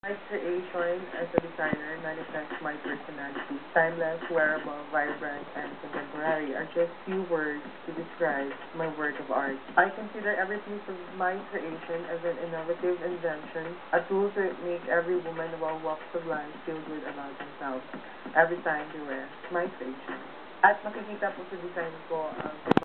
My creation as a designer manifests my personality. Timeless, wearable, vibrant, and contemporary are just few words to describe my work of art. I consider every piece of my creation as an innovative invention, a tool to make every woman of all walks of life feel good about themselves every time they wear my creation. At makikita po sa design ko ang